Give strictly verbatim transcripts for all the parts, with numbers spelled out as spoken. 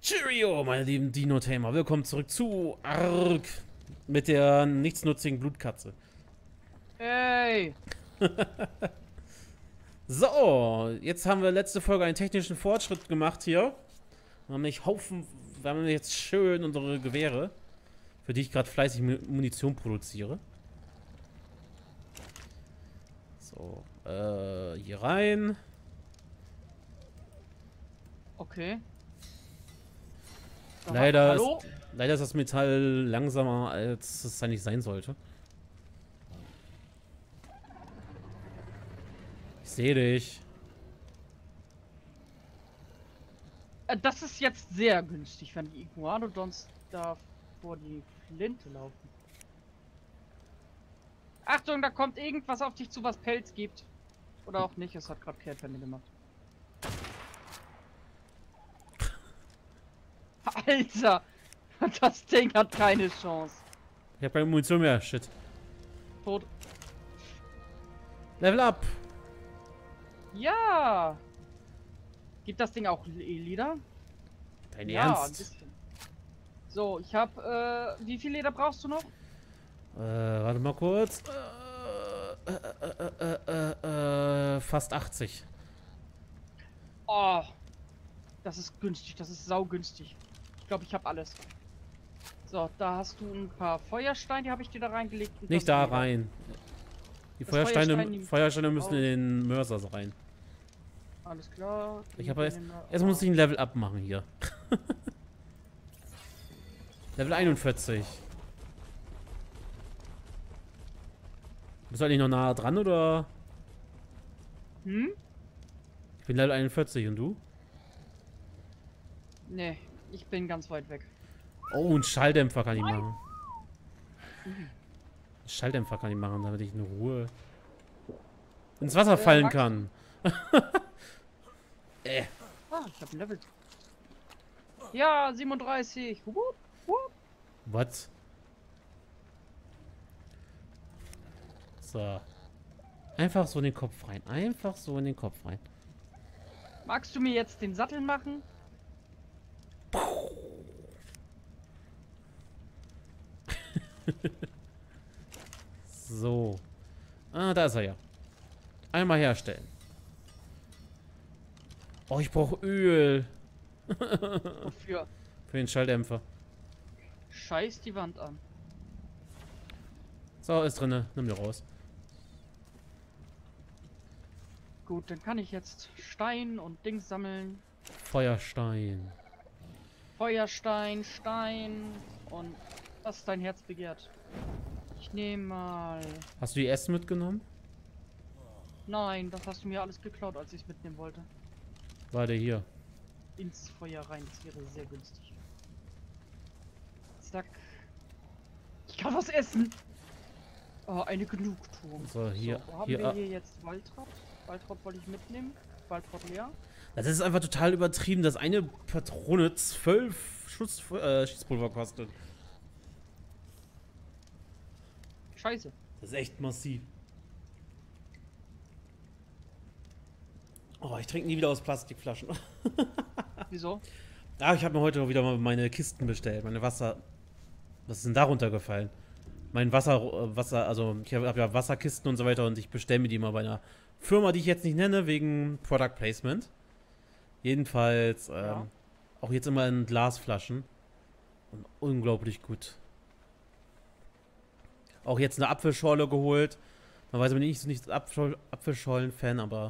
Cheerio, meine lieben Dino-Tamer. Willkommen zurück zu Ark mit der nichtsnutzigen Blutkatze. Hey! So, jetzt haben wir letzte Folge einen technischen Fortschritt gemacht hier. Wir haben nicht Haufen, wir haben jetzt schön unsere Gewehre, für die ich gerade fleißig Munition produziere. So, äh, hier rein. Okay. Leider Hallo? ist, leider ist das Metall langsamer, als es eigentlich sein sollte. Ich sehe dich. Äh, Das ist jetzt sehr günstig, wenn die Iguanodons da vor die Flinte laufen. Achtung, da kommt irgendwas auf dich zu, was Pelz gibt. Oder auch nicht, es hat gerade Kehrtwende gemacht. Alter! Das Ding hat keine Chance. Ich habe keine Munition mehr. Shit. Tot. Level up. Ja! Gibt das Ding auch Leder? Dein Ja, ein Ernst? bisschen. So, ich hab, äh, wie viel Leder brauchst du noch? Äh, warte mal kurz. Äh, äh, äh, äh, äh, äh, fast achtzig. Oh, das ist günstig, das ist saugünstig. Ich glaube, ich habe alles. So, da hast du ein paar Feuersteine, die habe ich dir da reingelegt. und Nicht das da Leder. rein. Die Das Feuersteine, Feuerstein nimmt Feuersteine müssen raus. in den Mörser rein. Alles klar. Ich habe jetzt, Den- jetzt muss ich ein Level up machen hier. Level einundvierzig. Bist du eigentlich noch nah dran oder? Hm? Ich bin Level einundvierzig und du? Nee, ich bin ganz weit weg. Oh, einen Schalldämpfer kann ich machen. Einen Schalldämpfer kann ich machen, damit ich in Ruhe ins Wasser Äh, fallen Max- kann. äh. Ah, ich habe ein Level. Ja, siebenunddreißig. Wupp, wupp. Was? So. Einfach so in den Kopf rein. Einfach so in den Kopf rein. Magst du mir jetzt den Sattel machen? So. Ah, da ist er ja. Einmal herstellen. Oh, ich brauche Öl. Wofür? Für den Schalldämpfer. Scheiß die Wand an. So, ist drinne. Nimm dir raus. Gut, dann kann ich jetzt Stein und Dings sammeln. Feuerstein. Feuerstein, Stein und was dein Herz begehrt. Ich nehme mal. Hast du die Essen mitgenommen? Nein, das hast du mir alles geklaut, als ich es mitnehmen wollte. Warte, hier. Ins Feuer rein, das wäre sehr günstig. Zack. Ich kann was essen. Oh, eine Genugtuung. So, hier. So, wo haben hier, wir ah. hier jetzt Waldrapp? Waldrapp wollte ich mitnehmen. Waldrapp leer. Das ist einfach total übertrieben, dass eine Patrone zwölf Schuss, äh, Schießpulver kostet. Scheiße. Das ist echt massiv. Oh, ich trinke nie wieder aus Plastikflaschen. Wieso? Ah, ich habe mir heute wieder mal meine Kisten bestellt. Meine Wasser... Was ist denn da runtergefallen? Mein Wasser... äh, Wasser... Also, ich habe hab ja Wasserkisten und so weiter und ich bestelle mir die mal bei einer Firma, die ich jetzt nicht nenne, wegen Product Placement. Jedenfalls, ähm, Ja. auch jetzt immer in Glasflaschen. Und unglaublich gut. Auch jetzt eine Apfelschorle geholt. Man weiß aber nicht, so nicht Apfel Apfelschorlen-Fan, aber...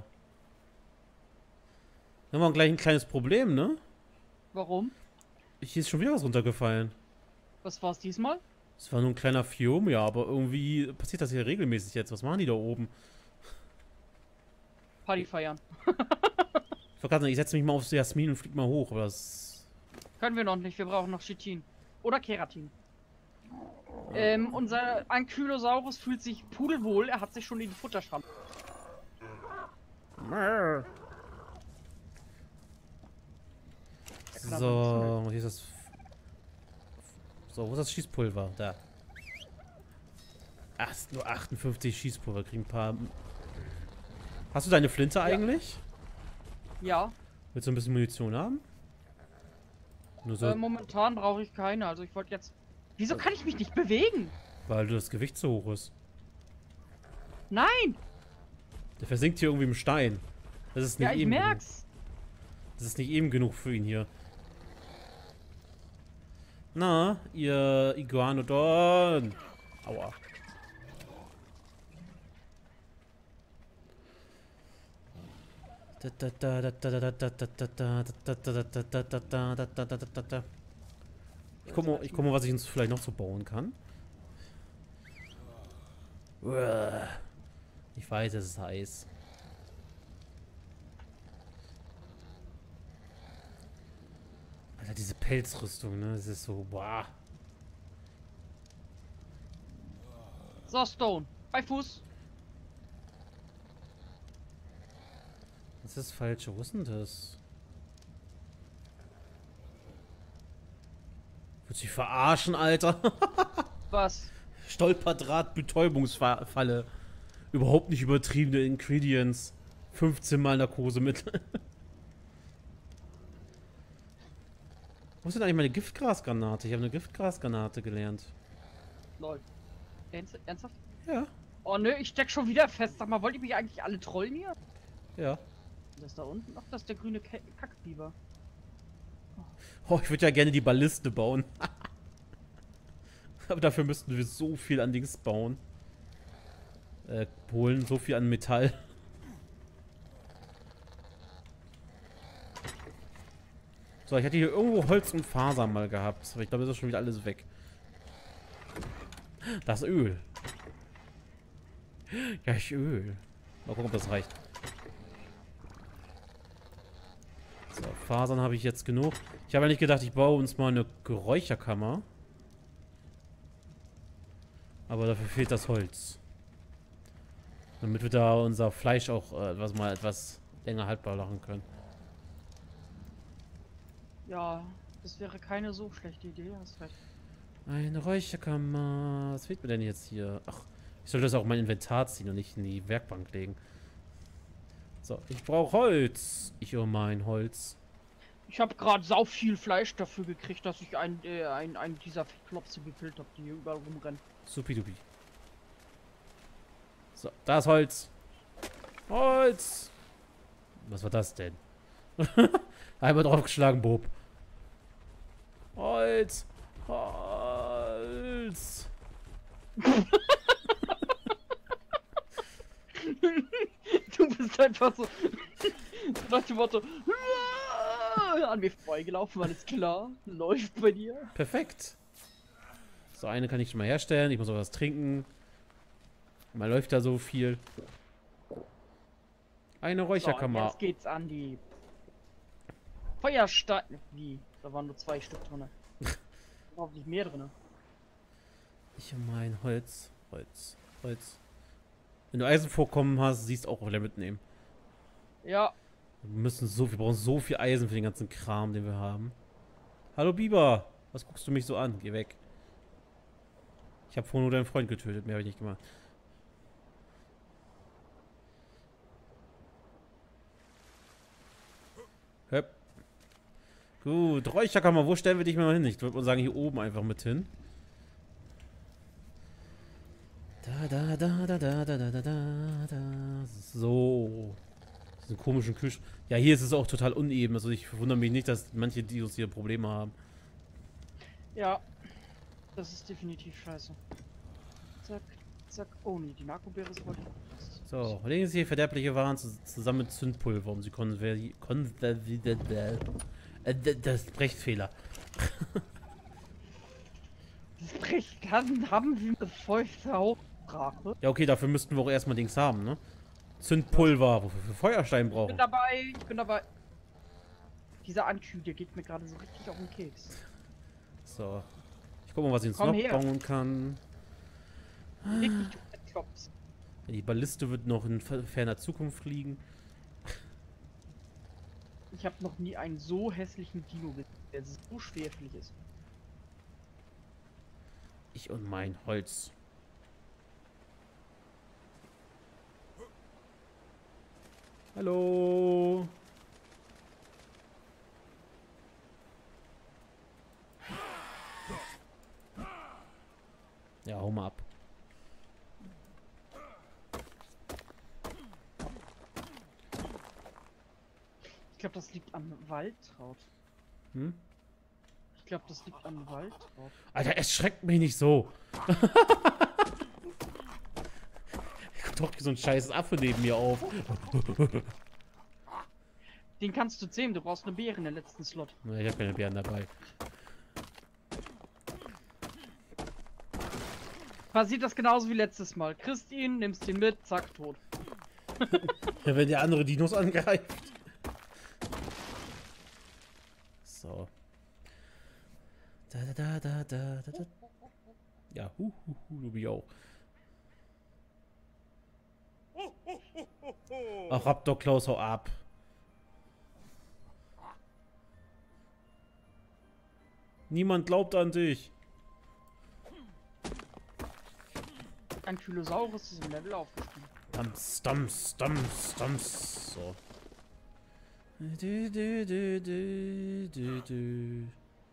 Da haben wir gleich ein kleines Problem, ne? Warum? Hier ist schon wieder was runtergefallen. Was war's diesmal? Es war nur ein kleiner Fium, ja, aber irgendwie passiert das hier regelmäßig jetzt. Was machen die da oben? Party feiern. Ich wollte gerade sagen, ich setze mich mal auf Jasmin und flieg mal hoch, aber das... Können wir noch nicht, wir brauchen noch Chitin. Oder Keratin. Ähm, unser Ankylosaurus fühlt sich pudelwohl, er hat sich schon in die Futterschale. So, hier ist das... So, wo ist das Schießpulver? Da. Ach, es sind nur achtundfünfzig Schießpulver. Kriegen ein paar... Hast du deine Flinte eigentlich? Ja, Willst du ein bisschen Munition haben? Nur so, Äh, momentan brauche ich keine. Also ich wollte jetzt... Wieso kann ich mich nicht bewegen? weil das Gewicht zu hoch ist. Nein! Der versinkt hier irgendwie im Stein. Das ist nicht Ja, ich eben genug. merk's. Das ist nicht eben genug für ihn hier. Na, ihr Iguanodon. Aua. Ich guck mal, ich guck mal, was ich uns vielleicht noch so bauen kann. Ich weiß, es ist heiß. Alter, diese Pelzrüstung, ne? Das ist so, boah. So, Stone. Bei Fuß. Das ist falsch. Wo ist denn das? Willst du dich verarschen, Alter? Was? Stolperdraht, Betäubungsfalle. Überhaupt nicht übertriebene Ingredients. fünfzehn Mal Narkosemittel. Wo ist denn eigentlich meine Giftgrasgranate? Ich habe eine Giftgrasgranate gelernt. Lol. Ernst- Ernsthaft? Ja, Oh nö, ich steck schon wieder fest. Sag mal, wollt ihr mich eigentlich alle trollen hier? ja. Das ist da unten. Ach, das ist der grüne Ke Kackbiber. Oh, ich würde ja gerne die Balliste bauen. Aber dafür müssten wir so viel an Dings bauen. Äh, holen, so viel an Metall. So, ich hatte hier irgendwo Holz und Faser mal gehabt. Aber ich glaube, das ist schon wieder alles weg. Das Öl. Ja, ich Öl. Mal gucken, ob das reicht. So, Fasern habe ich jetzt genug. Ich habe ja nicht gedacht, ich baue uns mal eine Räucherkammer. Aber dafür fehlt das Holz. Damit wir da unser Fleisch auch äh, was mal etwas länger haltbar machen können. Ja, das wäre keine so schlechte Idee, hast recht. Eine Räucherkammer. Was fehlt mir denn jetzt hier? Ach, ich sollte das auch in mein Inventar ziehen und nicht in die Werkbank legen. So, ich brauche Holz. Ich um mein Holz. Ich habe gerade sau viel Fleisch dafür gekriegt, dass ich ein, äh, ein, ein dieser Klopse gekillt habe, die hier überall rumrennen. Supidupi. So, da ist Holz. Holz. Was war das denn? Einmal draufgeschlagen, Bob. Holz. Holz. Du bist einfach so, so nach dem Motto, an mir vorbeigelaufen, alles klar, läuft bei dir. Perfekt. So, eine kann ich schon mal herstellen. Ich muss auch was trinken. Man läuft da so viel. Eine So, Räucherkammer. jetzt geht's an die Feuersteine. Wie? Da waren nur zwei Stück drin. Hoffentlich mehr drin. Ich um mein Holz. Holz. Holz. Wenn du Eisenvorkommen hast, siehst du auch wieder mitnehmen. Ja. Wir müssen so, wir brauchen so viel Eisen für den ganzen Kram, den wir haben. Hallo Biber. Was guckst du mich so an? Geh weg. Ich habe vorhin nur deinen Freund getötet. Mehr habe ich nicht gemacht. Höp. Gut, Räucherkammer, wo stellen wir dich mal hin? Ich würde mal sagen, hier oben einfach mit hin. Da, da, da, da, da, da, da, da, da. So. Diesen komischen Küche. Ja, hier ist es auch total uneben. Also ich wundere mich nicht, dass manche Dinos hier Probleme haben. Ja. Das ist definitiv scheiße. Zack, zack. Oh nee, die Narkobeere ist wohl. So, legen Sie hier verderbliche Waren zusammen mit Zündpulver, um sie konversi... konversi... Äh, das Rechtfehler. Das Recht haben, haben wir eine feuchte Hauptsprache. Ja, okay, dafür müssten wir auch erstmal Dings haben, ne? Zündpulver, wofür wir Feuerstein Ich bin brauchen. dabei, ich bin dabei. Dieser Ankü, der geht mir gerade so richtig auf den Keks. So. Ich guck mal, was ich jetzt Komm noch her. bauen kann. Richtig, du Klops. Die Balliste wird noch in ferner Zukunft fliegen. Ich habe noch nie einen so hässlichen Dino gesehen, der so schwerfällig ist. Ich und mein Holz. Hallo. Ja, hau mal ab. Ich glaube, das liegt am Waldraut. Hm? Ich glaube, das liegt am Waldraut. Alter, es schreckt mich nicht so. Doch so ein scheiß Affe neben mir auf. Den kannst du zähmen, du brauchst eine Beere in der letzten Slot. Na, ich habe keine Bären dabei. Passiert das genauso wie letztes Mal. Kriegst ihn, nimmst ihn mit, zack, tot. Ja, wenn der andere Dinos angreift. So. Da da da da da da da. Ja, hu hu hu, du mich auch. Ach, Raptor Klaus, hau ab. Niemand glaubt an dich. Ein Tylosaurus ist im Level aufgestiegen. Dams, dams, dams, dams. So. Du, du, du, du, du, du.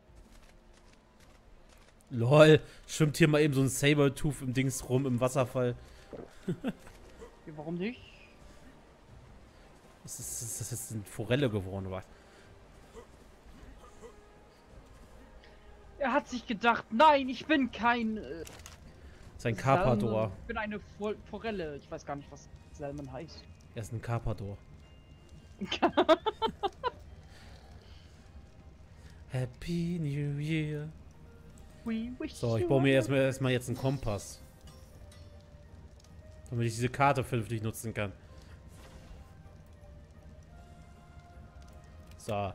Lol, schwimmt hier mal eben so ein Sabertooth im Dings rum im Wasserfall. Ja, warum nicht? Das ist, das ist jetzt eine Forelle geworden, oder was? Er hat sich gedacht, nein, ich bin kein... Äh, Sein Carpador. Salmon. Ich bin eine For Forelle. Ich weiß gar nicht, was Salmon heißt. Er ist ein Carpador. Happy New Year. We wish So, ich you baue mir a- erstmal erstmal jetzt einen Kompass. Damit ich diese Karte vernünftig nutzen kann. So.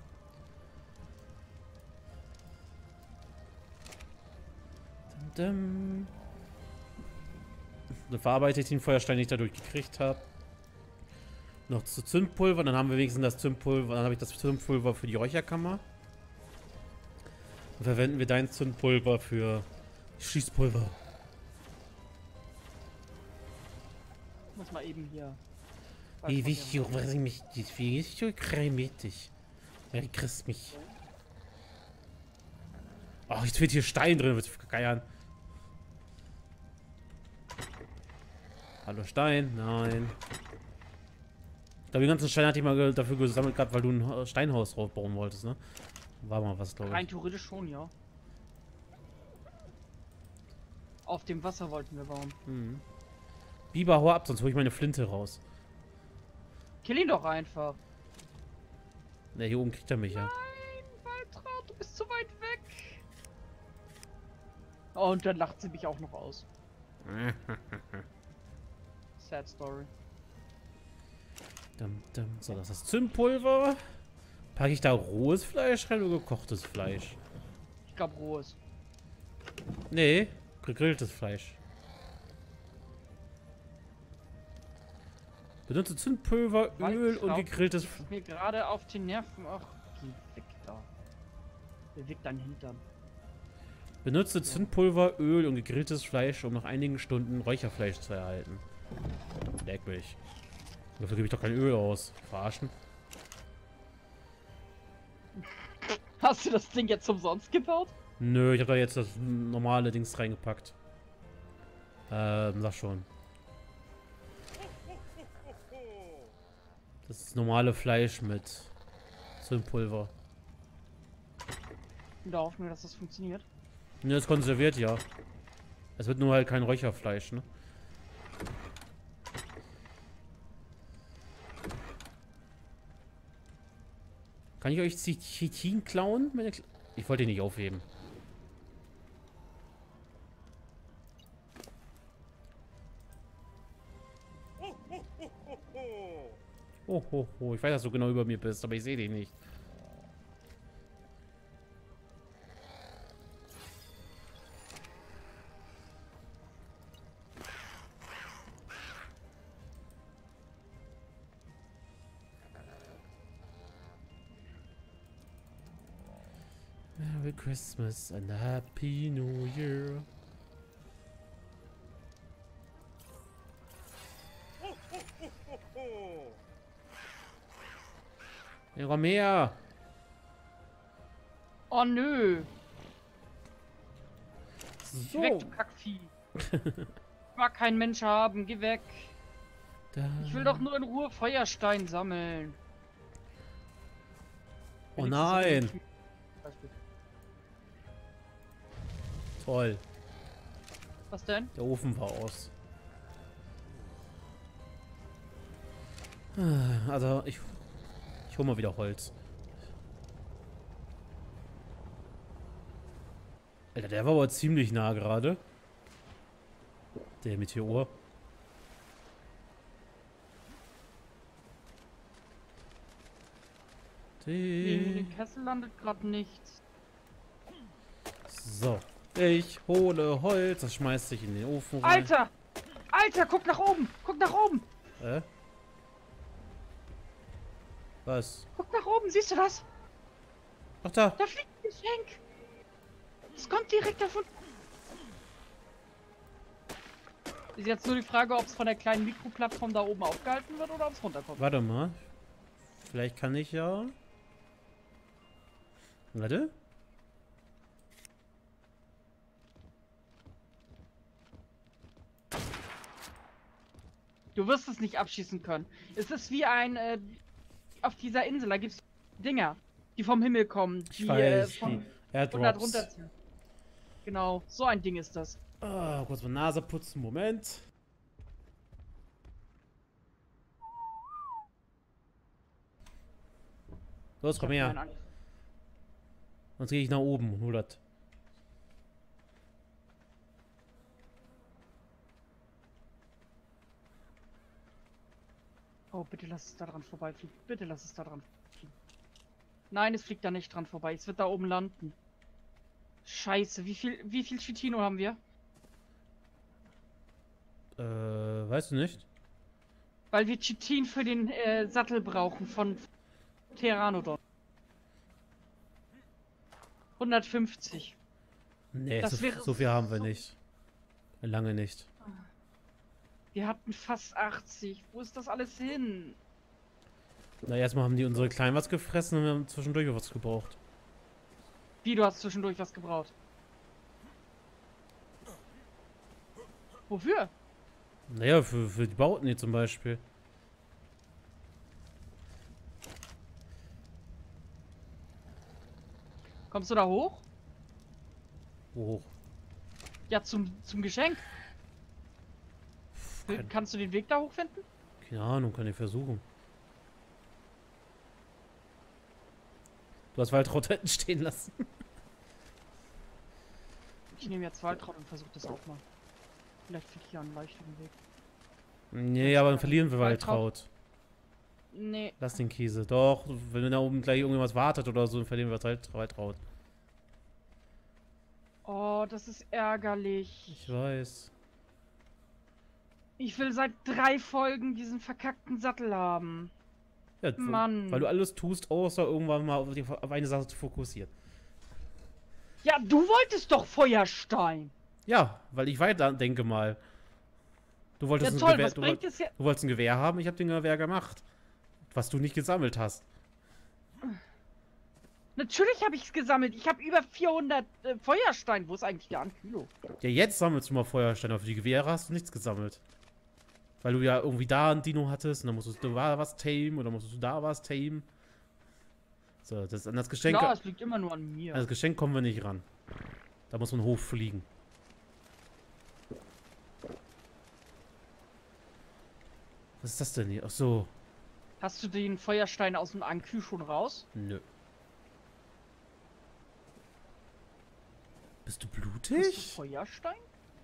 Dum, dum. Dann verarbeite ich den Feuerstein, den ich dadurch gekriegt habe. Noch zu Zündpulver, dann haben wir wenigstens das Zündpulver, dann habe ich das Zündpulver für die Räucherkammer. Und verwenden wir dein Zündpulver für Schießpulver. Ich muss mal eben hier... Wie wichtig, was ich mich, wie ist so cremig. Ja, du kriegst mich. Oh, jetzt wird hier Stein drin, wird vergeiern. Hallo Stein, nein. Ich glaube, den ganzen Stein hatte ich mal dafür gesammelt gehabt, weil du ein Steinhaus drauf bauen wolltest, ne? War mal was, glaube ich. Rein theoretisch schon, ja. Auf dem Wasser wollten wir bauen. Mhm. Biber, hau ab, sonst hole ich meine Flinte raus. Kill ihn doch einfach. Ne, hier oben kriegt er mich ja. Nein, Waldraut, du bist zu weit weg. Oh, und dann lacht sie mich auch noch aus. Sad Story. Dum, dum. So, das ist Zündpulver. Packe ich da rohes Fleisch rein oder gekochtes Fleisch? Ich glaube rohes. Nee, gegrilltes Fleisch. Benutze Zündpulver, Öl und gegrilltes Fleisch. Mir gerade auf die Nerven. Ach, geh weg da. Beweg deinen Hintern. Benutze Zündpulver, Öl und gegrilltes Fleisch, um nach einigen Stunden Räucherfleisch zu erhalten. Leck mich. Dafür gebe ich doch kein Öl aus. Verarschen? Hast du das Ding jetzt umsonst gebaut? Nö, ich habe da jetzt das normale Dings reingepackt. Ähm, sag schon. Das ist normale Fleisch mit Zündpulver. In der Hoffnung, dass das funktioniert. Ne, ist konserviert, ja. Es wird nur halt kein Räucherfleisch, ne? Kann ich euch Chitin klauen? Meine Kla ich wollte ihn nicht aufheben. Oh, ho, ho. Ich weiß, dass du genau über mir bist, aber ich sehe dich nicht. Merry Christmas and a Happy New Year. Ja, komm her. Oh nö. So. Geh weg, du Kackvieh. Ich mag keinen Mensch haben, geh weg. Da. Ich will doch nur in Ruhe Feuerstein sammeln. Oh nein. Alles gut. Toll. Was denn? Der Ofen war aus. Also, ich, ich hole mal wieder Holz. Alter, der war aber ziemlich nah gerade. Der Meteor. In den Kessel landet gerade nichts. So. Ich hole Holz. Das schmeißt sich in den Ofen rein. Alter! Alter, guck nach oben! Guck nach oben! Äh? Was? Guck nach oben, siehst du das? Ach da. Da fliegt ein Geschenk! Es kommt direkt davon. Ist jetzt nur die Frage, ob es von der kleinen Mikroplattform da oben aufgehalten wird oder ob es runterkommt. Warte mal. Vielleicht kann ich ja... Warte. Du wirst es nicht abschießen können. Es ist wie ein, äh, auf dieser Insel, da gibt's Dinger, die vom Himmel kommen, die Ich weiß, äh, von die hundert Airdrops. runterziehen. Genau, so ein Ding ist das. Ah, kurz mal Nase putzen, Moment. Los, komm Ich hab her. keine Angst. Sonst gehe ich nach oben und hol das. Oh, bitte lass es da dran vorbeifliegen. Bitte lass es da dran fliegen. Nein, es fliegt da nicht dran vorbei. Es wird da oben landen. Scheiße, wie viel, wie viel Chitino haben wir? Äh, weißt du nicht? Weil wir Chitin für den äh, Sattel brauchen von Pteranodon. hundertfünfzig. Nee, Das so, wäre so viel haben wir so- nicht. Lange nicht. Wir hatten fast achtzig. Wo ist das alles hin? Na, erstmal haben die unsere Kleinen was gefressen und wir haben zwischendurch was gebraucht. Wie, du hast zwischendurch was gebraucht? Wofür? Naja, für, für die Bauten hier zum Beispiel. Kommst du da hoch? Wo hoch? Ja, zum, zum Geschenk. Kein- Kannst du den Weg da hochfinden? Keine Ahnung, kann ich versuchen. Du hast Waldraut hinten stehen lassen. Ich nehme jetzt Waldraut und versuche das auch mal. Vielleicht finde ich ja einen leichteren Weg. Nee, aber dann verlieren wir Waldraut. Waldraut. Nee. Lass den Kiese. Doch, wenn da oben gleich irgendwas wartet oder so, dann verlieren wir halt Waldraut. Oh, das ist ärgerlich. Ich weiß. Ich will seit drei Folgen diesen verkackten Sattel haben. Ja, Mann. Weil du alles tust, außer irgendwann mal auf, die, auf eine Sache zu fokussieren. Ja, du wolltest doch Feuerstein. Ja, weil ich weiter denke mal. Du wolltest, Ja ein toll, Gewehr, was du, bringt woll- es jetzt? du wolltest ein Gewehr haben, ich habe den Gewehr gemacht. Was du nicht gesammelt hast. Natürlich habe ich es gesammelt. Ich habe über vierhundert äh, Feuerstein. Wo ist eigentlich der Ankülo? Ja, jetzt sammelst du mal Feuersteine, aber für die Gewehre hast du nichts gesammelt. Weil du ja irgendwie da ein Dino hattest und dann musstest du da was tamen oder musstest du da was tamen. So, das, an das Geschenk, Klar, es liegt immer nur an mir. an das Geschenk kommen wir nicht ran. Da muss man hochfliegen. Was ist das denn hier? Ach so. Hast du den Feuerstein aus dem Ankü schon raus? Nö. Bist du Hast du blutig? Feuerstein?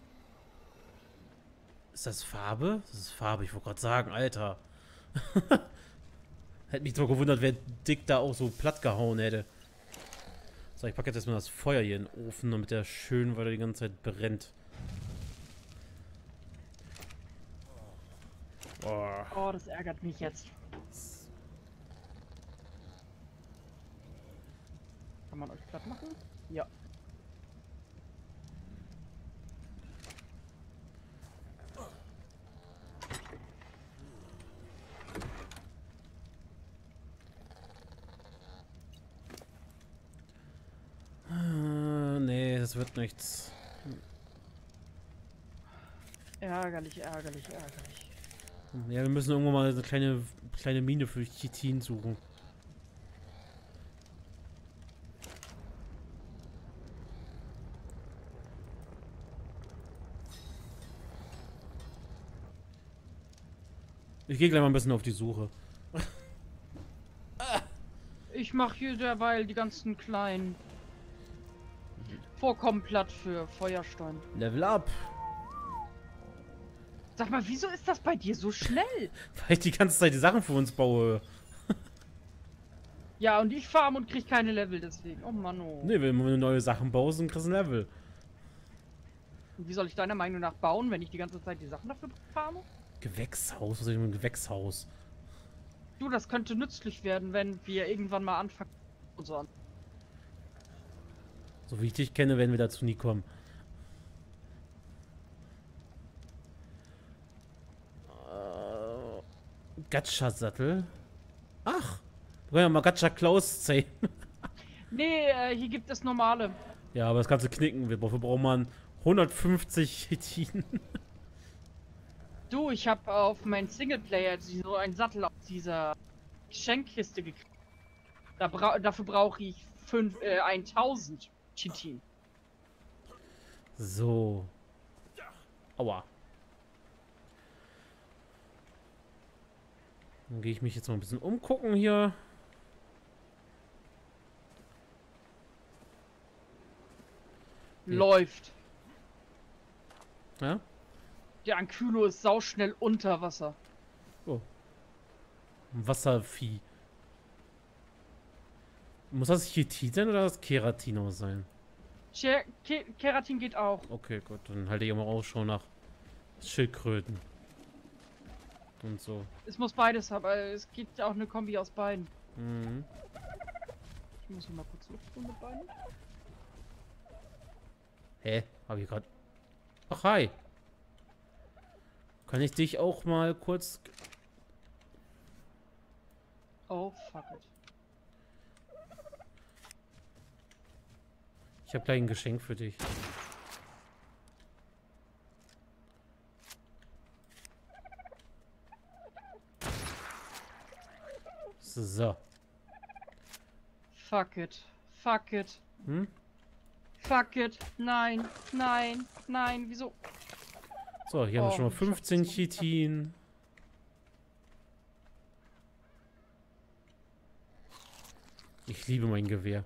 Ist das Farbe? Das ist Farbe, ich wollte gerade sagen, Alter. Hätte mich doch gewundert, wer Dick da auch so platt gehauen hätte. So, ich packe jetzt erstmal das Feuer hier in den Ofen, damit der schön weiter die ganze Zeit brennt. Boah. Oh, das ärgert mich jetzt. Kann man euch platt machen? Ja. Äh, nee, das wird nichts. Ärgerlich, ärgerlich, ärgerlich. Ja, wir müssen irgendwann mal eine kleine, kleine Mine für Chitin suchen. Ich gehe gleich mal ein bisschen auf die Suche. Ich mache hier derweil die ganzen kleinen Vorkommen platt für Feuerstein. Level up. Sag mal, wieso ist das bei dir so schnell? Weil ich die ganze Zeit die Sachen für uns baue. Ja, und ich farm und krieg keine Level deswegen. Oh Mann, oh. Ne, wenn du neue Sachen baust, dann kriegst du ein Level. Und wie soll ich deiner Meinung nach bauen, wenn ich die ganze Zeit die Sachen dafür farme? Gewächshaus? Was soll ich mit einem Gewächshaus? Du, das könnte nützlich werden, wenn wir irgendwann mal anfangen und so an. So wie ich dich kenne, werden wir dazu nie kommen. Äh, Gacha-Sattel? Ach, wir können ja mal Gacha-Klaus zeigen. Nee, äh, hier gibt es normale. Ja, aber das kannst du knicken. Dafür braucht man hundertfünfzig Chitin. Du, ich habe auf meinen Singleplayer so einen Sattel aus dieser Geschenkkiste gekriegt. Da bra dafür brauche ich fünf, äh, tausend Chitin. So. Aua. Dann gehe ich mich jetzt mal ein bisschen umgucken hier. Läuft. Ja? Der Ankylo ist sauschnell unter Wasser. Oh. Ein Wasservieh. Muss das Chitin sein oder das Keratino sein? Ke Ke Keratin geht auch. Okay, gut. Dann halte ich immer Ausschau nach Schildkröten. Und so. Es muss beides haben, aber es gibt auch eine Kombi aus beiden. Mhm. Ich muss hier mal kurz Luft holen mit beiden. Hä? Hab ich gerade. Ach, hi. Kann ich dich auch mal kurz. Oh, fuck it. Ich habe gleich ein Geschenk für dich. So. Fuck it. Fuck it. Hm? Fuck it. Nein. Nein. Nein. Wieso? So, hier haben wir Oh, schon mal fünfzehn Schatz. Chitin. Ich liebe mein Gewehr.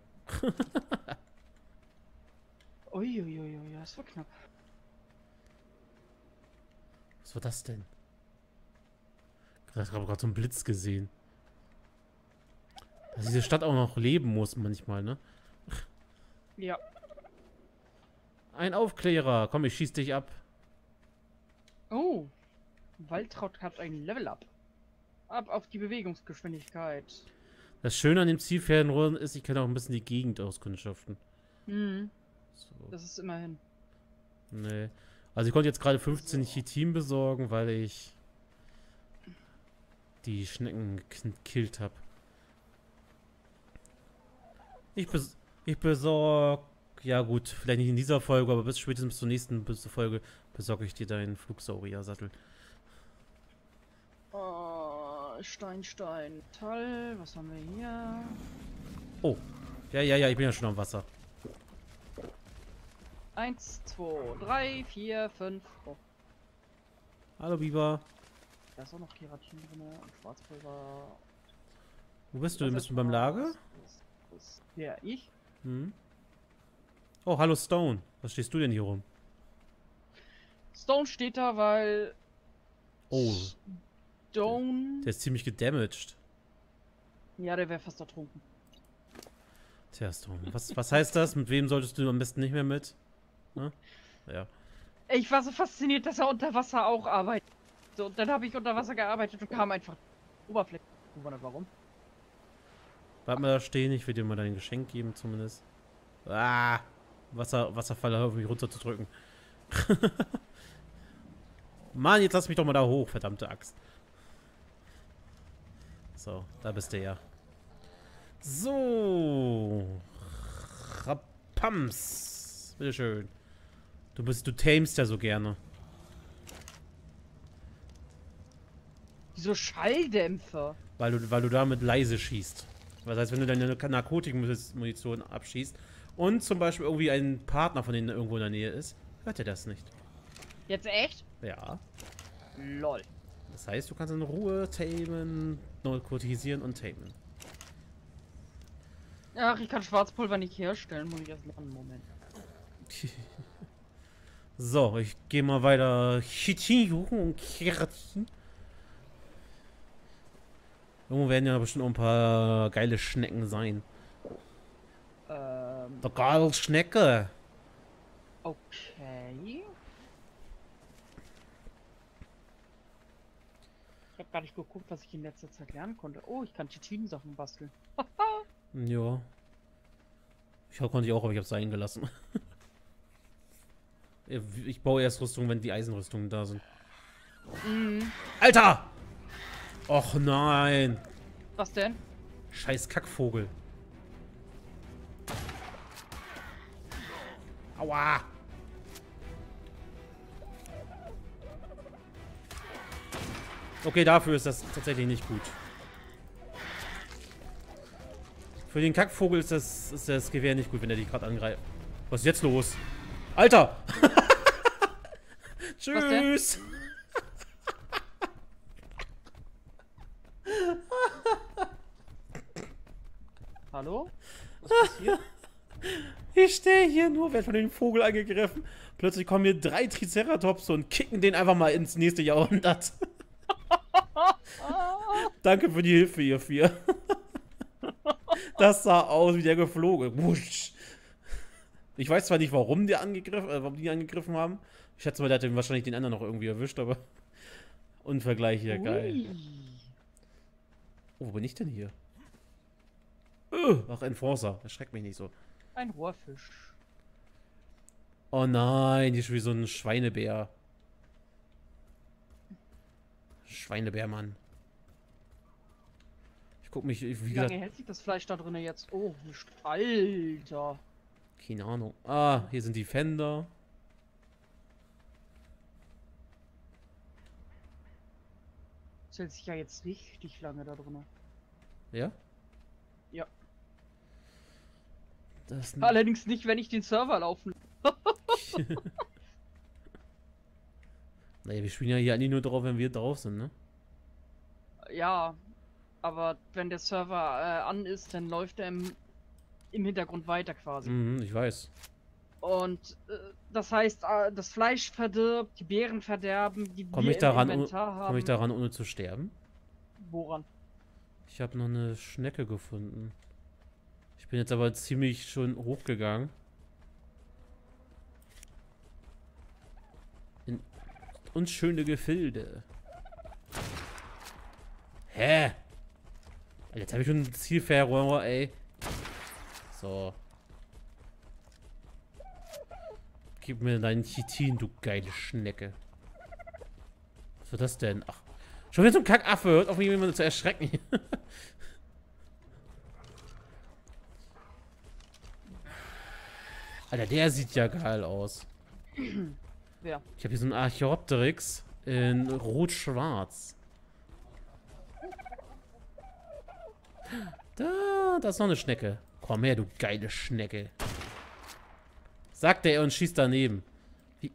Uiuiui, das war knapp. Was war das denn? Ich habe gerade so einen Blitz gesehen. Dass diese Stadt auch noch leben muss manchmal, ne? Ja. Ein Aufklärer. Komm, ich schieß dich ab. Oh. Waltraud hat ein Level up. Ab auf die Bewegungsgeschwindigkeit. Das Schöne an dem Zielfernrohren ist, ich kann auch ein bisschen die Gegend auskundschaften. Mhm. So. Das ist immerhin. Nee. Also ich konnte jetzt gerade fünfzehn Chitin besorgen, weil ich die Schnecken gekillt habe. Ich, bes ich besorge... Ja gut, vielleicht nicht in dieser Folge, aber bis spätestens bis zur nächsten bis zur Folge besorge ich dir deinen Flugsaurier-Sattel. Oh, Stein, Stein, Metall. Was haben wir hier? Oh. Ja, ja, ja, ich bin ja schon am Wasser. Eins, zwei, drei, vier, fünf. Oh, Hallo, Biber. da ist auch noch Keratin drin und Schwarzpulver. Wo bist du? Was Bist du ist beim das? Lager? Was- was- Ja, ich? Hm. Oh, hallo Stone. Was stehst du denn hier rum? Stone steht da, weil Oh, Stone... der ist ziemlich gedamaged. Ja, der wäre fast ertrunken. Tja, Stone. Was, was heißt das? Mit wem solltest du am besten nicht mehr mit? Ne? Ja. Ich war so fasziniert, dass er unter Wasser auch arbeitet. So, und dann habe ich unter Wasser gearbeitet und kam einfach Oberfläche. Ich wundere, warum? Bleib mal da stehen, ich will dir mal dein Geschenk geben zumindest. Ah! Wasser, Wasserfall auf mich runterzudrücken. Mann, jetzt lass mich doch mal da hoch, verdammte Axt. So, da bist du ja. So. Rapams. Bitteschön. Du bist, du tamest ja so gerne. Wieso Schalldämpfer? Weil du, weil du damit leise schießt. Das heißt, wenn du deine Narkotikmunition abschießt und zum Beispiel irgendwie ein Partner von denen irgendwo in der Nähe ist, hört er das nicht. Jetzt echt? Ja. Lol. Das heißt, du kannst in Ruhe tamen, narkotisieren und tamen. Ach, ich kann Schwarzpulver nicht herstellen, muss ich erst machen. Moment. So, ich gehe mal weiter Chitin suchen und Keratin. Irgendwo werden ja bestimmt auch ein paar geile Schnecken sein. Ähm. Der geile Schnecke. Okay. Ich habe gar nicht geguckt, was ich in letzter Zeit lernen konnte. Oh, ich kann Chitin-Sachen basteln. Ja. Ich konnte ich auch, aber ich habe es sein gelassen. Ich baue erst Rüstung, wenn die Eisenrüstungen da sind. Mhm. Alter! Och nein! Was denn? Scheiß Kackvogel. Aua! Okay, dafür ist das tatsächlich nicht gut. Für den Kackvogel ist das, ist das Gewehr nicht gut, wenn er die gerade angreift. Was ist jetzt los? Alter! Tschüss! Hallo? Was passiert? Ich stehe hier nur, werde von dem Vogel angegriffen. Plötzlich kommen hier drei Triceratops und kicken den einfach mal ins nächste Jahrhundert. Danke für die Hilfe, ihr vier. Das sah aus wie der geflogen. Wusch. Ich weiß zwar nicht, warum die angegriffen, äh, warum die angegriffen haben. Ich schätze mal, der hat wahrscheinlich den anderen noch irgendwie erwischt, aber Unvergleich hier, geil. Oh, wo bin ich denn hier? Ach, Enforcer. Erschreckt mich nicht so. Ein Rohrfisch. Oh nein, hier ist schon wie so ein Schweinebär. Schweinebär, Mann. Ich guck mich, wie Wie gesagt... lange hält sich das Fleisch da drin jetzt? Oh, Alter. Keine Ahnung. Ah, hier sind die Fender. Das hält sich ja jetzt richtig lange da drin. Ja? Ja. Das Allerdings nicht, wenn ich den Server laufen. Naja, wir spielen ja hier eigentlich nur drauf, wenn wir drauf sind, ne? Ja, aber wenn der Server äh, an ist, dann läuft er im, im Hintergrund weiter quasi. Mhm, ich weiß. Und äh, das heißt, äh, das Fleisch verdirbt, die Beeren verderben, die Komme wir ich, daran, im ohne- Inventar haben. komm ich daran, ohne zu sterben? Woran? Ich habe noch eine Schnecke gefunden. Ich bin jetzt aber ziemlich schon hochgegangen. In unschöne Gefilde. Hä? Alter, jetzt habe ich schon ein Zielverrohr, ey. So. Gib mir deinen Chitin, du geile Schnecke. Was war das denn? Ach. Schon wieder so ein Kackaffe. Hört auf, mich jemanden zu erschrecken. Alter, der sieht ja geil aus. Ja. Ich habe hier so einen Archaeopteryx in rot-schwarz. Da, da ist noch eine Schnecke. Komm her, du geile Schnecke. Sagt er und schießt daneben. Wie?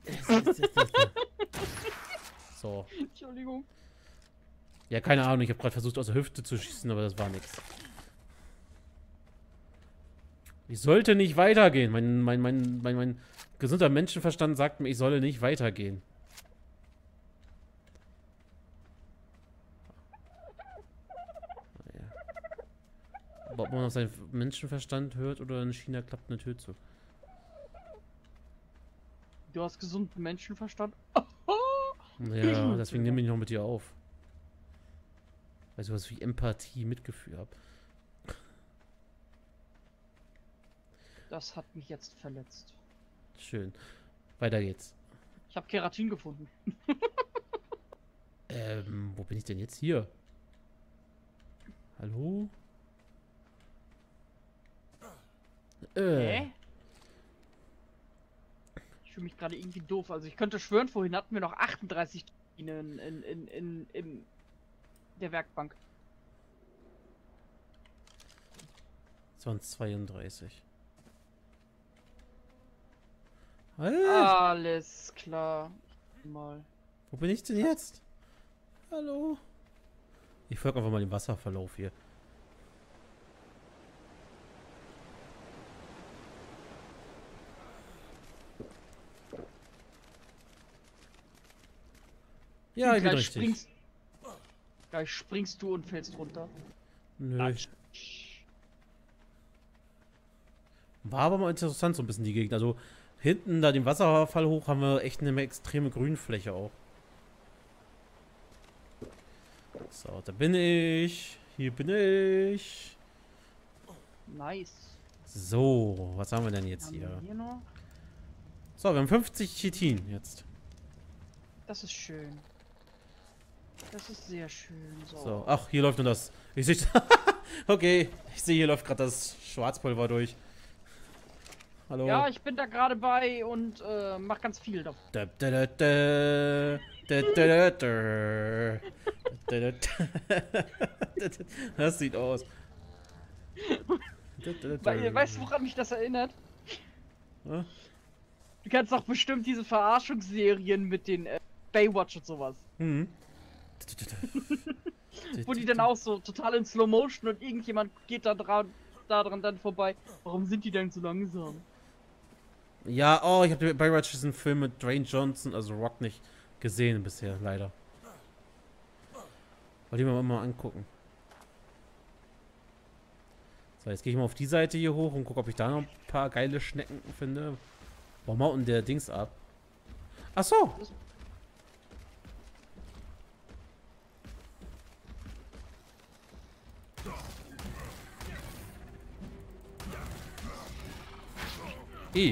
So. Entschuldigung. Ja, keine Ahnung. Ich habe gerade versucht, aus der Hüfte zu schießen, aber das war nichts. Ich sollte nicht weitergehen. Mein, mein, mein, mein, mein gesunder Menschenverstand sagt mir, ich solle nicht weitergehen. Aber ob man auf seinen Menschenverstand hört oder in China klappt eine Tür zu. Du hast gesunden Menschenverstand. Ja, deswegen nehme ich noch mit dir auf. Weil ich sowas wie Empathie, Mitgefühl habe. Das hat mich jetzt verletzt. Schön. Weiter geht's. Ich habe Keratin gefunden. Ähm, wo bin ich denn jetzt hier? Hallo? Äh. Hä? Ich fühle mich gerade irgendwie doof. Also ich könnte schwören, vorhin hatten wir noch achtunddreißig in, in, in, in, im der Werkbank. zweihundertzweiunddreißig. Hey, Alles klar. Mal. wo bin ich denn jetzt? Hallo? Ich folge einfach mal dem Wasserverlauf hier. Ja, ich bin gleich richtig. springst, gleich springst du und fällst runter. Nö. Latsch. War aber mal interessant so ein bisschen die Gegend. Also hinten da den Wasserfall hoch haben wir echt eine extreme Grünfläche auch. So, da bin ich. Hier bin ich. Nice. So, was haben wir denn jetzt Haben hier? wir hier noch? So, wir haben fünfzig Chitin jetzt. Das ist schön. Das ist sehr schön. So. So, ach, hier läuft nur das. Ich sehe. Okay, ich sehe, hier läuft gerade das Schwarzpulver durch. Hallo. Ja, ich bin da gerade bei und äh, mach ganz viel davon. Da, da, da, da. Da, da, da, da. Da, da, da. Das sieht aus. Da, da, da, Weil, da. weißt du, woran mich das erinnert? Hm? Du kennst doch bestimmt diese Verarschungsserien mit den äh, Baywatch und sowas. Mhm. Wo die dann auch so total in Slow Motion und irgendjemand geht da dran, da dran dann vorbei. Warum sind die denn so langsam? Ja, oh, ich habe Baywatch diesen Film mit Dwayne Johnson, also Rock, nicht gesehen bisher, leider. Wollte ich mir mal angucken. So, jetzt gehe ich mal auf die Seite hier hoch und gucke, ob ich da noch ein paar geile Schnecken finde. Warum haut denn der Dings ab? Ach so! I.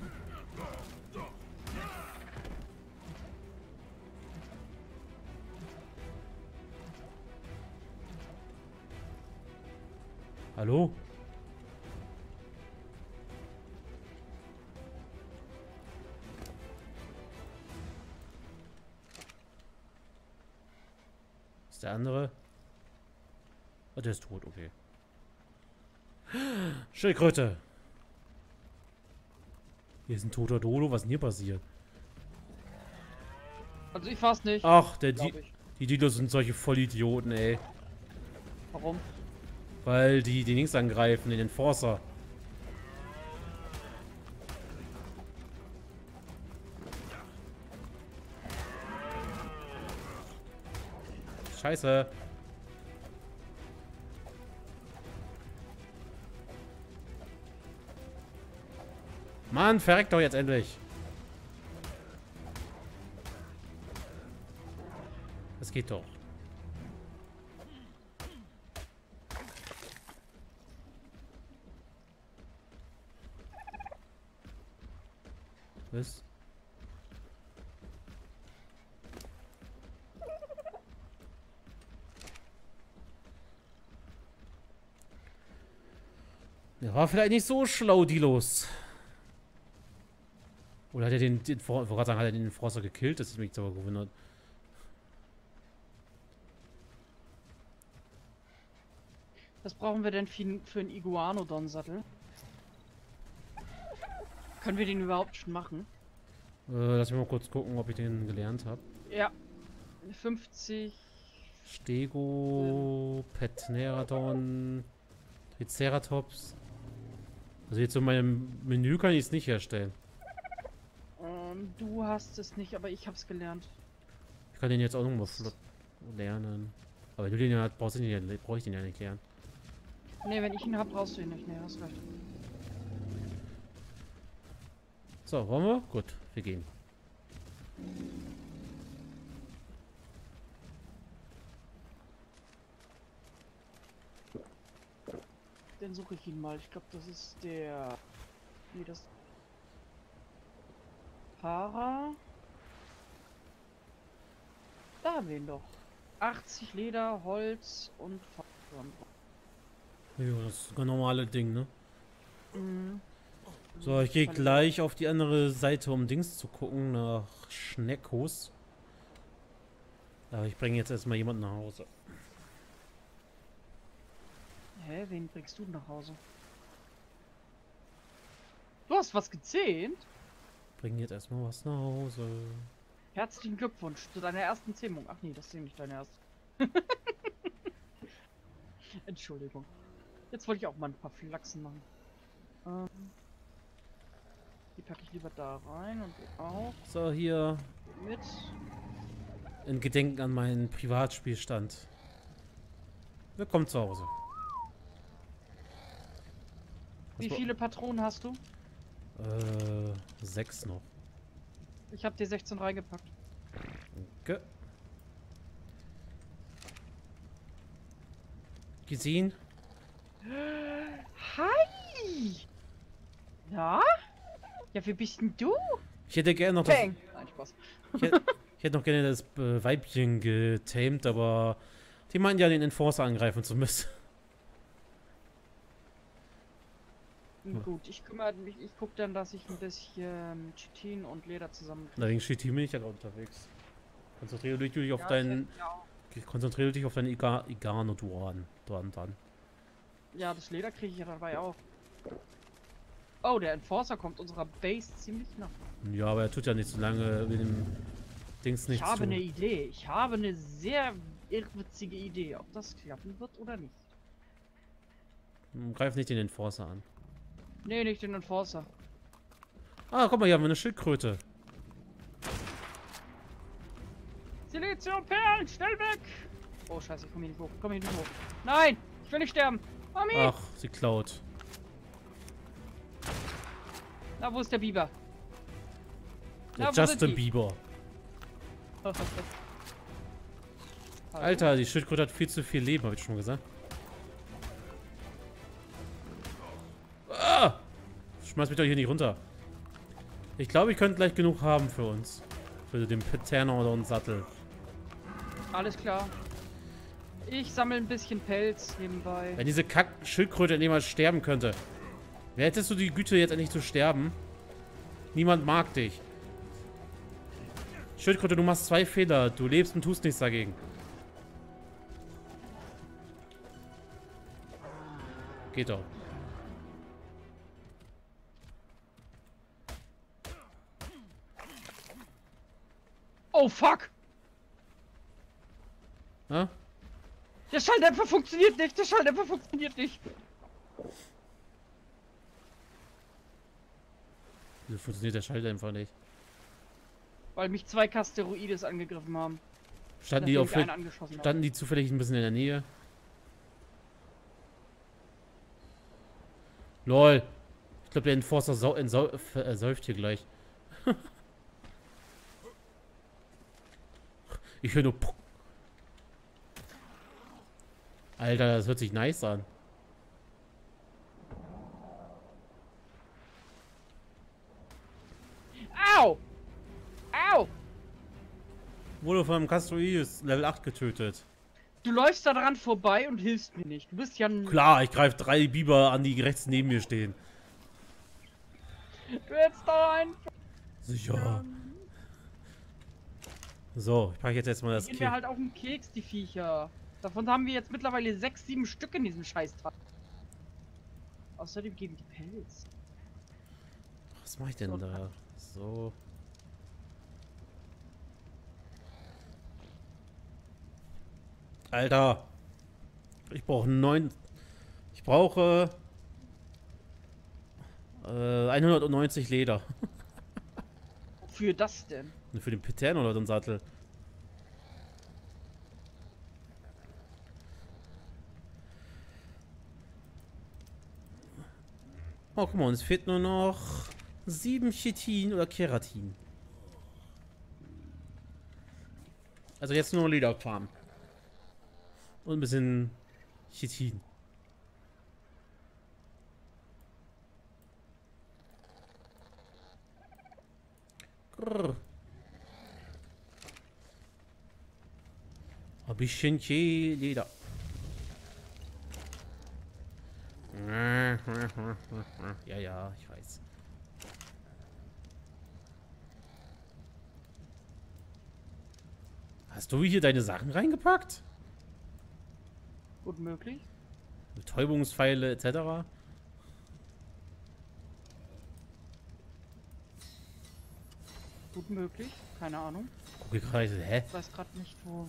Hallo? Ist der andere? Oh, der ist tot, okay. Schildkröte! Hier ist ein toter Dodo, was ist denn hier passiert? Also ich fass nicht. Ach, der Di ich. die Dinos sind solche Vollidioten, ey. Warum? Weil die die Links angreifen, den Enforcer. Scheiße. Mann, verreckt doch jetzt endlich. Das geht doch. Was? Der war vielleicht nicht so schlau, Dilos. Oder hat er den, den ich wollte gerade sagen, hat er den Forster gekillt? Das ist mich jetzt aber gewundert. Was brauchen wir denn für, für einen Iguanodon-Sattel? Können wir den überhaupt schon machen? Äh, lass mich mal kurz gucken, ob ich den gelernt habe. Ja. fünfzig. Stego, Petneradon, Triceratops. Also jetzt in meinem Menü kann ich es nicht herstellen. Ähm, du hast es nicht, aber ich hab's gelernt. Ich kann den jetzt auch nochmal flott lernen. Aber wenn du den ja hast, brauchst du den ja, brauch ich den ja nicht lernen. Ne, wenn ich ihn hab, brauchst du ihn nicht. Ne, hast recht. So, wollen wir? Gut, wir gehen. Dann suche ich ihn mal. Ich glaube, das ist der... Nee, das... Para... Da haben wir ihn doch. achtzig Leder, Holz und... Ja, das ist das normale Ding, ne? Mhm. So, ich gehe gleich auf die andere Seite, um Dings zu gucken, nach Schneckos. Aber ich bringe jetzt erstmal jemanden nach Hause. Hä, wen bringst du nach Hause? Du hast was gezähmt? Bring jetzt erstmal was nach Hause. Herzlichen Glückwunsch zu deiner ersten Zähmung. Ach nee, das ist nicht deine erste. Entschuldigung. Jetzt wollte ich auch mal ein paar Phylaxen machen. Ähm, die packe ich lieber da rein und die auch. So, hier. Mit. In Gedenken an meinen Privatspielstand. Willkommen zu Hause. Was Wie viele Patronen hast du? Äh, sechs noch. Ich habe dir sechzehn reingepackt. Okay. Gesehen? Hi! Ja? Ja, wie bist denn du? Ich hätte gerne noch das, Bang! Nein, Spaß. ich hätte, ich hätte noch gerne das äh, Weibchen getamed, aber die meinen ja, den Enforcer angreifen zu müssen. Gut, ich kümmere mich, ich gucke dann, dass ich ein bisschen Chitin und Leder zusammen. Allerdings steht hier bin ich ja gerade unterwegs. Konzentriere dich auf Ja, deinen. ich- ja. Konzentriere dich auf deine Iga, Igano-Duan. Duan, dann. Ja, das Leder kriege ich ja dabei auch. Oh, der Enforcer kommt unserer Base ziemlich nah. Ja, aber er tut ja nicht so lange mit dem Dings Ich nichts habe tun. eine Idee. Ich habe eine sehr irrwitzige Idee, ob das klappen wird oder nicht. Hm, Greif nicht den Enforcer an. Nee, nicht den Enforcer. Ah, guck mal, hier haben wir eine Schildkröte. Siliziumperlen, schnell weg! Oh, scheiße, ich komme hier nicht hoch. Komm hier nicht hoch. Nein! Ich will nicht sterben! Mami! Ach, sie klaut. Na, wo ist der Biber? Der Na, wo sind Justin die? Bieber. Alter, die Schildkröte hat viel zu viel Leben, habe ich schon gesagt. Ah! Schmeiß mich doch hier nicht runter. Ich glaube, ich könnte gleich genug haben für uns. Für den Paterno oder einen Sattel. Alles klar. Ich sammle ein bisschen Pelz nebenbei. Wenn diese Kack-Schildkröte endlich mal sterben könnte. Wer hättest du die Güte, jetzt endlich zu sterben? Niemand mag dich. Schildkröte, du machst zwei Fehler. Du lebst und tust nichts dagegen. Geht doch. Oh, fuck! Ja? Der Schalldämpfer funktioniert nicht! Der Schalldämpfer funktioniert nicht! Wieso funktioniert der Schalldämpfer nicht? Weil mich zwei Kasteroides angegriffen haben. Standen die, Nachdem auf, ich einen angeschossen habe. standen die zufällig ein bisschen in der Nähe? Lol. Ich glaube, der Enforcer sau entsau äh, säuft hier gleich. Ich höre nur Puck. Alter, das hört sich nice an. Au! Au! Wurde von einem Castroides Level acht getötet. Du läufst da dran vorbei und hilfst mir nicht. Du bist ja ein... Klar, ich greife drei Biber an, die rechts neben mir stehen. Du hättest da einen... Sicher. So, ich packe jetzt erstmal das Die gehen Kill. mir halt auf den Keks, die Viecher. Davon haben wir jetzt mittlerweile sechs, sieben Stück in diesem Scheißteil. Außerdem geben die Pelz. Was mache ich denn da? So. Alter. Ich brauche neun. Ich brauche äh, hundertneunzig Leder. Wofür das denn? Und für den Paterno oder den Sattel. Oh, guck mal, uns fehlt nur noch sieben Chitin oder Keratin. Also jetzt nur Lederfarm. Und ein bisschen Chitin. Grrr. Ein bisschen Leder. Ja, ja, ich weiß. Hast du hier deine Sachen reingepackt? Gut möglich. Betäubungspfeile et cetera. Gut möglich, keine Ahnung. Guck ich gerade, hä? Ich weiß gerade nicht, wo.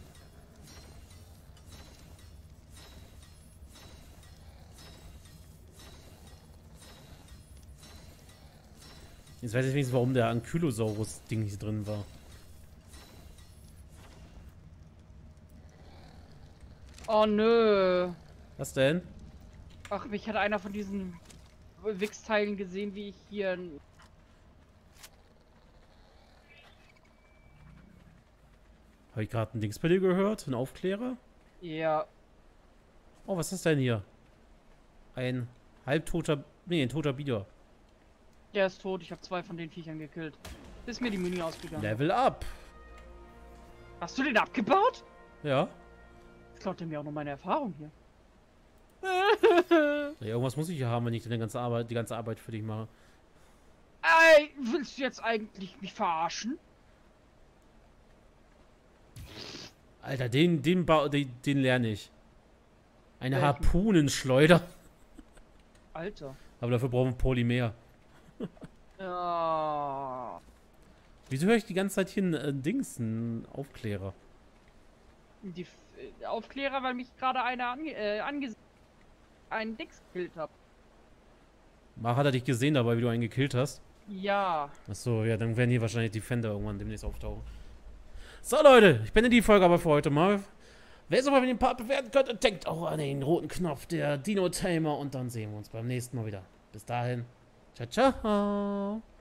Jetzt weiß ich wenigstens, warum der Ankylosaurus-Ding hier drin war. Oh nö. Was denn? Ach, mich hat einer von diesen Wichsteilen gesehen, wie ich hier. ein- Habe ich gerade ein Dings bei dir gehört? Ein Aufklärer? Ja. Oh, was ist das denn hier? Ein halbtoter. Nee, ein toter Bieder. Der ist tot. Ich habe zwei von den Viechern gekillt. Ist mir die Muni ausgegangen. Level up. Hast du den abgebaut? Ja. Jetzt klaut er mir auch noch meine Erfahrung hier. Ja, irgendwas muss ich ja haben, wenn ich die ganze Arbeit, die ganze Arbeit für dich mache. Ey, willst du jetzt eigentlich mich verarschen? Alter, den, den, ba den, den lerne ich. Eine Welchen? Harpunenschleuder. Alter. Aber dafür brauchen wir Polymer. Ja. Wieso höre ich die ganze Zeit hier einen äh, Dings, einen Aufklärer? Die F äh, Aufklärer, weil mich gerade einer ange äh, angesehen einen Dix gekillt hat. Mal hat er dich gesehen dabei, wie du einen gekillt hast. Ja. Achso, ja, dann werden hier wahrscheinlich Defender irgendwann demnächst auftauchen. So, Leute, ich beende die Folge aber für heute mal. Wer es aber mit dem Part bewerten könnte, denkt auch an den roten Knopf der Dino-Tamer und dann sehen wir uns beim nächsten Mal wieder. Bis dahin. Ciao, ciao.